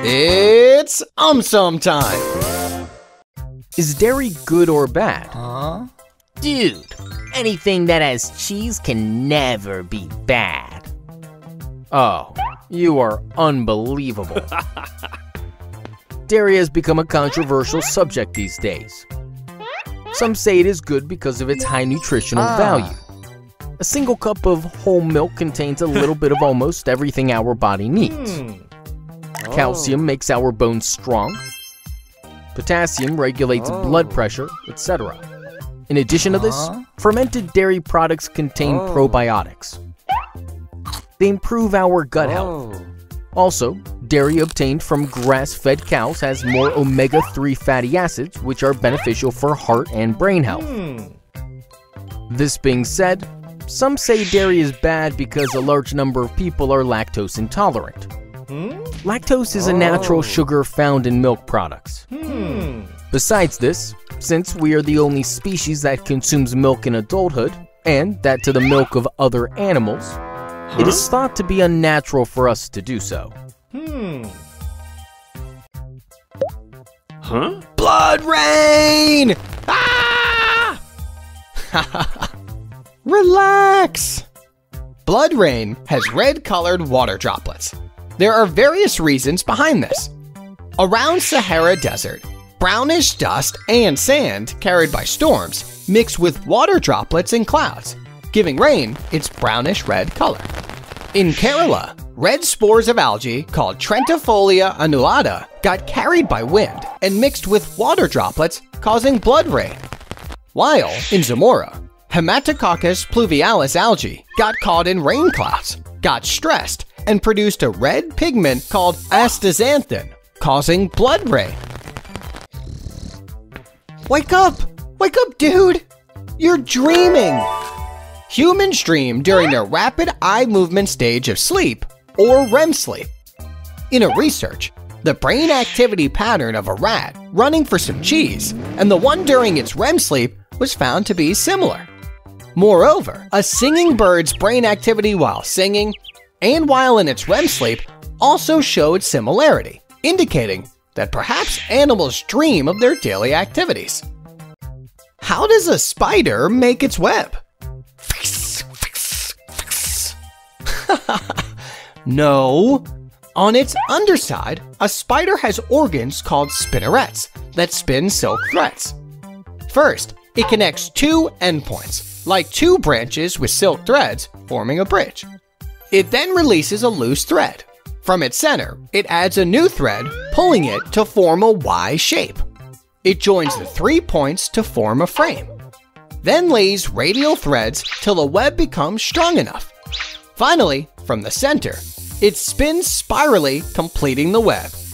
It's AumSum time! Is dairy good or bad? Huh? Dude, anything that has cheese can never be bad. Oh, you are unbelievable. Dairy has become a controversial subject these days. Some say it is good because of its high nutritional value. A single cup of whole milk contains a little bit of almost everything our body needs. Calcium makes our bones strong. Potassium regulates blood pressure, etc. In addition to this, fermented dairy products contain probiotics. They improve our gut health. Also, dairy obtained from grass-fed cows has more omega-3 fatty acids, which are beneficial for heart and brain health. This being said, some say dairy is bad because a large number of people are lactose intolerant. Lactose is a natural sugar found in milk products. Besides this, since we are the only species that consumes milk in adulthood, and that to the milk of other animals, it is thought to be unnatural for us to do so. Blood rain! Ah! Relax! Blood rain has red-colored water droplets. There are various reasons behind this. Around Sahara Desert, brownish dust and sand carried by storms mix with water droplets and clouds, giving rain its brownish-red color. In Kerala, red spores of algae called Trentifolia annulata got carried by wind and mixed with water droplets, causing blood rain. While in Zamora, Hematococcus pluvialis algae got caught in rain clouds, got stressed, and produced a red pigment called astaxanthin, causing blood rain. Wake up! Wake up, dude! You're dreaming! Humans dream during their rapid eye movement stage of sleep, or REM sleep. In a research, the brain activity pattern of a rat running for some cheese and the one during its REM sleep was found to be similar. Moreover, a singing bird's brain activity while singing and while in its REM sleep also showed similarity, indicating that perhaps animals dream of their daily activities. How does a spider make its web? No. On its underside, a spider has organs called spinnerets that spin silk threads. First, it connects two endpoints, like two branches with silk threads forming a bridge. It then releases a loose thread. From its center, it adds a new thread, pulling it to form a Y shape. It joins the 3 points to form a frame. Then lays radial threads till the web becomes strong enough. Finally, from the center, it spins spirally, completing the web.